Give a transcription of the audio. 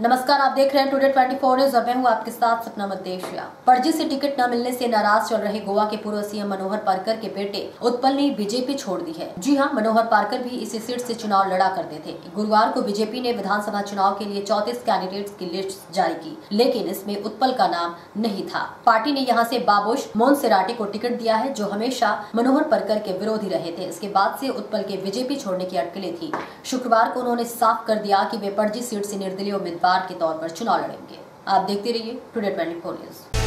नमस्कार, आप देख रहे हैं टुडे 24 न्यूज और मैं हूं आपके साथ सपना मदेशिया। फर्जी से टिकट न मिलने से नाराज चल रहे गोवा के पूर्व सीएम मनोहर पार्कर के बेटे उत्पल ने बीजेपी छोड़ दी है। जी हां, मनोहर पार्कर भी इसी सीट से चुनाव लड़ा करते थे। गुरुवार को बीजेपी ने विधानसभा चुनाव के लिए 34 कैंडिडेट्स की लिस्ट जारी की, लेकिन इसमें उत्पल का नाम नहीं था। पार्टी ने यहाँ से बाबुश मोन्सेराटे को टिकट दिया है, जो हमेशा मनोहर पार्कर के विरोधी रहे थे। इसके बाद से उत्पल के बीजेपी छोड़ने की अटकलें थी। शुक्रवार को उन्होंने साफ कर दिया कि वे फर्जी सीट से निर्दलीय उम्मीदवार के तौर पर चुनाव लड़ेंगे। आप देखते रहिए टुडे 24 न्यूज।